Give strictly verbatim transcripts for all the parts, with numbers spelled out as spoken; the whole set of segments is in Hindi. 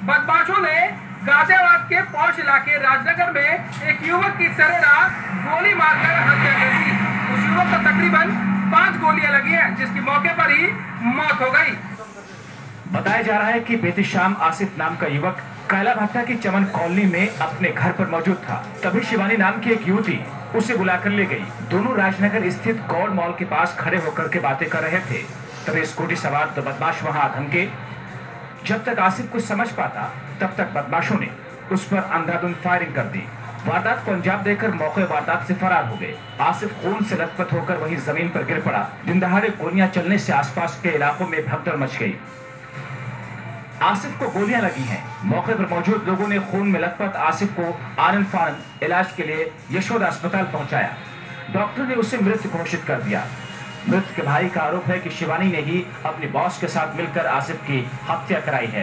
बदमाशों ने गाजियाबाद के पौष इलाके राजनगर में एक युवक की सरेराह गोली मारकर हत्या कर दी। उस युवक को तकरीबन पांच गोलियां लगी हैं, जिसकी मौके पर ही मौत हो गई। बताया जा रहा है कि बीती शाम आसिफ नाम का युवक कैला भट्टा की चमन कॉलोनी में अपने घर पर मौजूद था। तभी शिवानी नाम की एक युवती उसे बुलाकर ले गई। दोनों राजनगर स्थित गौड़ मॉल के पास खड़े होकर के बातें कर रहे थे। तभी स्कूटी सवार दो बदमाश वहां धमके। जब तक आसिफ कुछ समझ पाता तब तक बदमाशों ने उस पर अंधाधुंध फायरिंग कर दी। वारदात को अंजाम देकर मौके वारदात से फरार हो गए। आसिफ खून से लथपथ होकर वहीं जमीन पर गिर पड़ा। दिन दहाड़े गोलियां चलने से आसपास के इलाकों में भगदड़ मच गई। आसिफ को गोलियां लगी हैं। मौके पर मौजूद लोगों ने खून में लथपथ आसिफ को आनन फानन इलाज के लिए यशोदा अस्पताल पहुंचाया। डॉक्टर ने उसे मृत घोषित कर दिया। मृत के भाई का आरोप है कि शिवानी ने ही अपने बॉस के साथ मिलकर आसिफ की हत्या कराई है।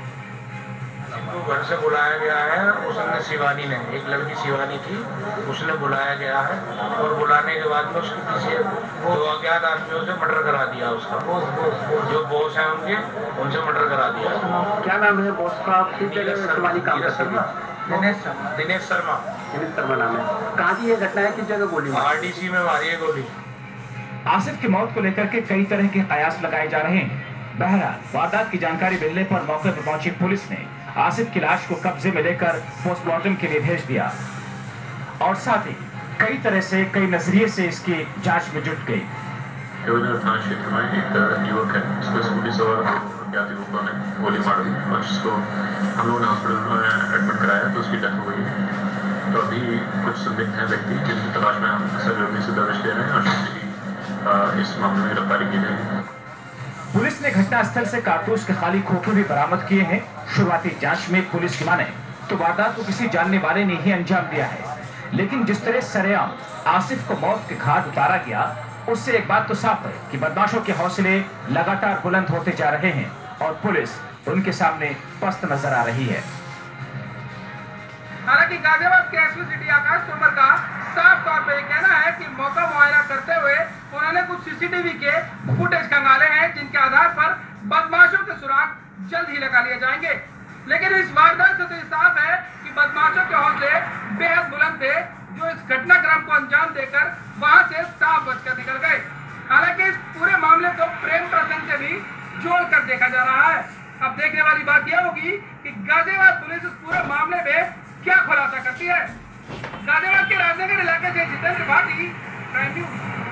तो घर से बुलाया गया है, उसने शिवानी ने, एक लड़की शिवानी थी, उसने बुलाया गया है और बुलाने के बाद में उसके पीछे वो अज्ञात आदमियों से मर्डर करा दिया। उसका जो बॉस है उनके, उनसे मर्डर करा दिया। क्या नाम है बॉस का? शिवानी काम करती है। दिनेश दिनेश शर्मा दिनेश शर्मा नाम है। कहाँ की ये घटना है? किस जगह गोली? आरडीसी में मारी है गोली। आसिफ की मौत को लेकर के कई तरह के कयास लगाए जा रहे हैं। बहरहाल वारदात की जानकारी मिलने पर मौके पर पहुंची पुलिस ने आसिफ की लाश को कब्जे में लेकर पोस्टमार्टम के लिए भेज दिया और साथ ही कई तरह से कई नजरिए से इसकी जांच में जुट गई। थाना क्षेत्र में एक युवक है, उसको स्कूटी सवार अज्ञात युवकों ने गोली मार दी और जिसको हम लोगों ने हॉस्पिटल में एडमिट कराया तो उसकी डेथ हो गई है। तो अभी कुछ संदिग्ध हैं व्यक्ति जिनकी तलाश में हम सरगर्मी से दबिश दे रहे हैं और शीघ्र ही इस मामले में गिरफ्तारी की जाएगी। पुलिस ने घटनास्थल से कारतूस के खाली खोखे भी बरामद किए हैं। शुरुआती जांच में पुलिस की माने तो वारदात को किसी जानने वाले ने ही अंजाम दिया है, लेकिन जिस तरह सरेआम आसिफ को मौत के घाट उतारा गया उससे एक बात तो साफ है कि बदमाशों के हौसले लगातार बुलंद होते जा रहे हैं और पुलिस उनके सामने पस्त नजर आ रही है। हालांकि गाजियाबाद के एसपी सिटी आकाश तोमर का साफ तौर पर कहना है कि मौका मुआयना करते हुए उन्होंने कुछ सीसीटीवी के फुटेज खंगाले हैं, जिनके आधार पर बदमाशों के सुराग जल्द ही लगा लिए जाएंगे। लेकिन इस वारदात से तो साफ है कि बदमाशों के हौसले बेहद बुलंद थे, जो इस घटनाक्रम को अंजाम देकर वहां से साफ बचकर निकल गए। हालांकि इस पूरे मामले को प्रेम प्रसंग से भी जोड़कर देखा जा रहा है। अब देखने वाली बात यह होगी कि गाजियाबाद पुलिस इस पूरे मामले में क्या खुलासा करती है। गाजियाबाद के राजनगर इलाके से जितेंद्र भाटी, प्राइम न्यूज।